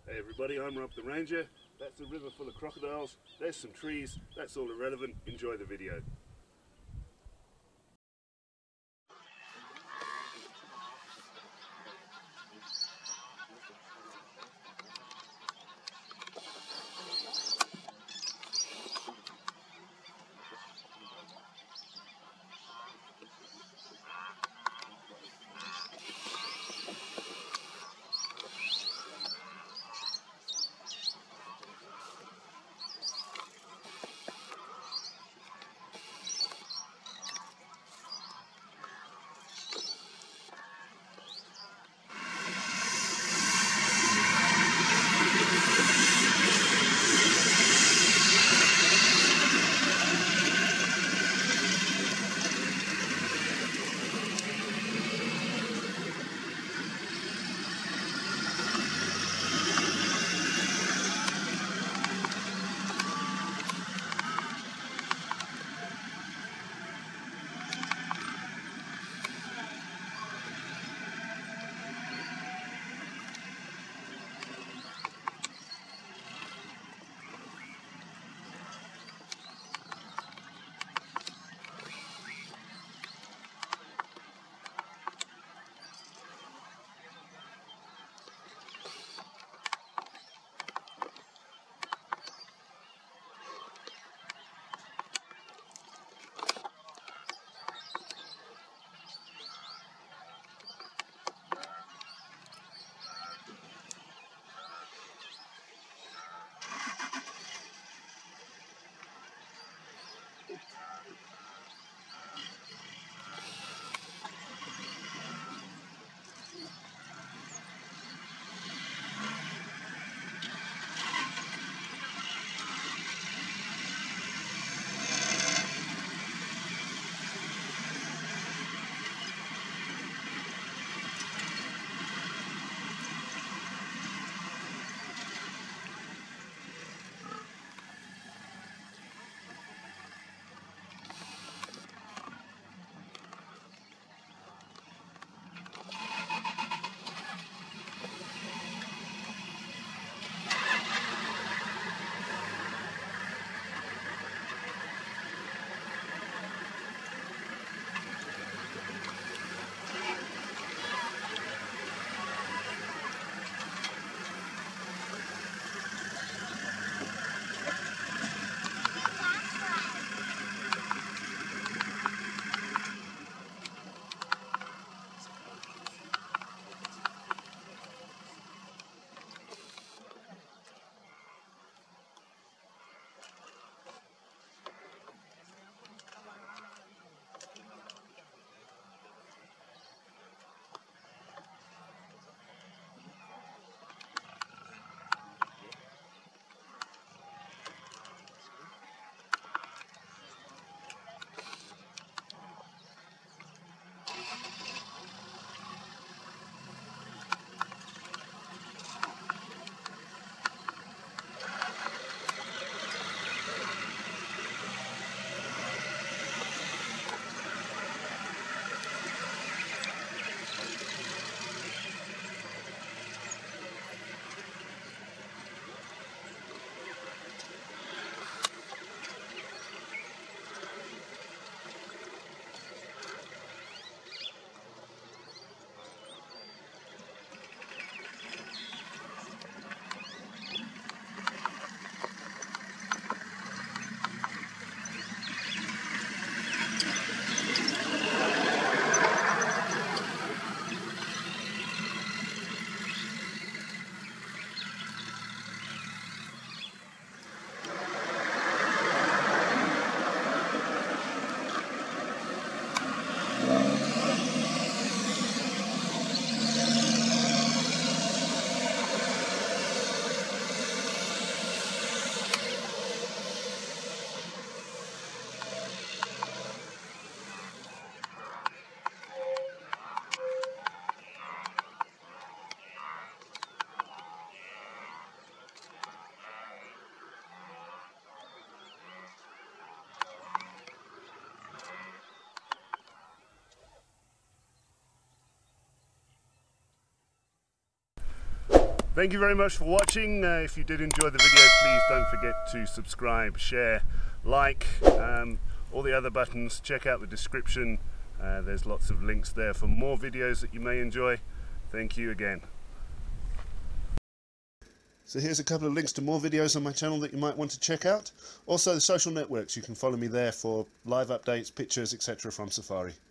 Hey everybody, I'm Rob the Ranger. That's a river full of crocodiles. There's some trees. That's all irrelevant. Enjoy the video. Thank you very much for watching. If you did enjoy the video, please don't forget to subscribe, share, like, all the other buttons. Check out the description. There's lots of links there for more videos that you may enjoy. Thank you again. So here's a couple of links to more videos on my channel that you might want to check out. Also the social networks, you can follow me there for live updates, pictures, etc. from Safari.